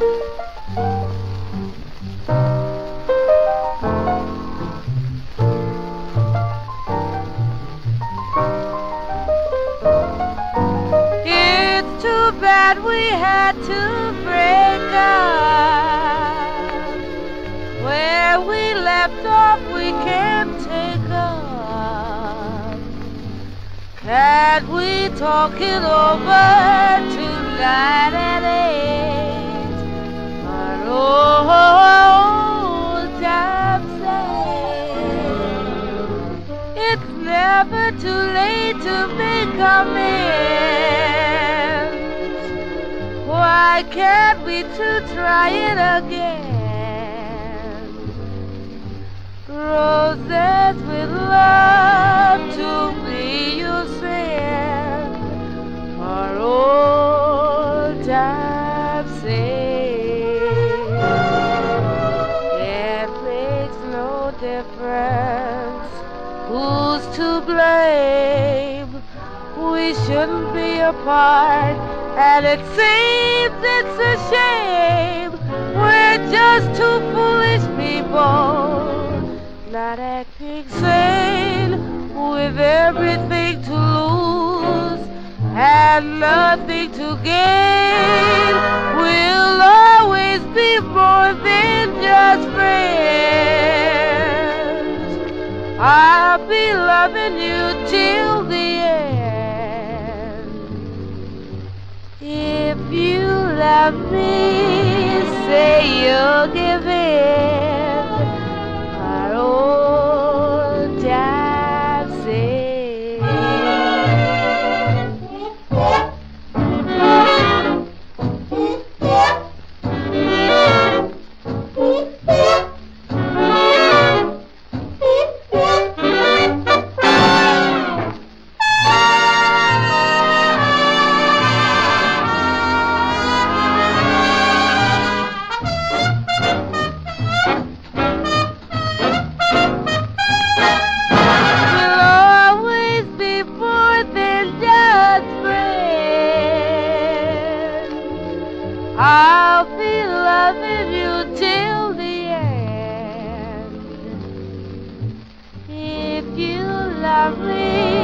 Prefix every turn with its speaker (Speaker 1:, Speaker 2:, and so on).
Speaker 1: It's too bad we had to break up. Where we left off we can't take up. Can't we talk it over tonight at 8? But old times say it's never too late to make amends. Why can't we two try it again? Roses with love to me you send, for old time's sake. It makes no difference who's to blame. We shouldn't be apart, and it seems it's a shame. We're just two foolish people, not acting sane, with everything to lose and nothing to gain. We'll always be more than just friends. I'll be loving you till the end. If you love me, say you'll give in. Our old times say. I'll be loving you till the end. If you love me,